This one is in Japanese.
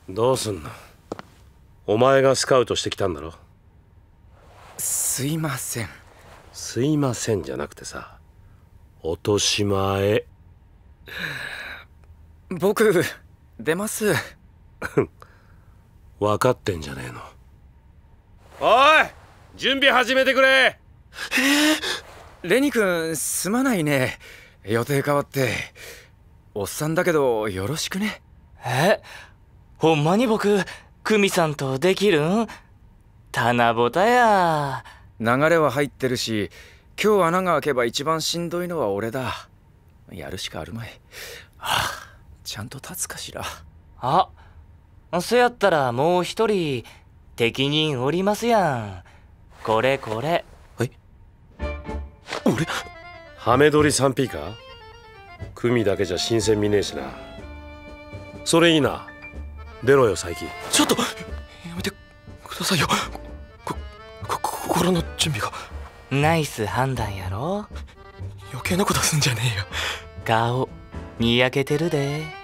どうすんの？お前がスカウトしてきたんだろ。 すいません。 すいませんじゃなくてさ、落とし前。 僕出ます。 分かってんじゃねえの。おい、準備始めてくれ。 レニ君すまないね。予定変わって。おっさんだけどよろしくね。 ほんまに僕久美さんとできるん？棚ぼたや。 流れは入ってるし、今日穴が開けば一番しんどいのは俺だ。やるしかあるまい。ちゃんと立つかしら。 そやったらもう一人適任おりますやん。これ。 俺？ ハメ撮り 3P か？組だけじゃ新鮮味ねえしな。それいいな。出ろよ佐伯。 ちょっとやめてくださいよ。心の準備が。 ナイス判断やろ。 余計なことすんじゃねえよ。 顔にやけてるで。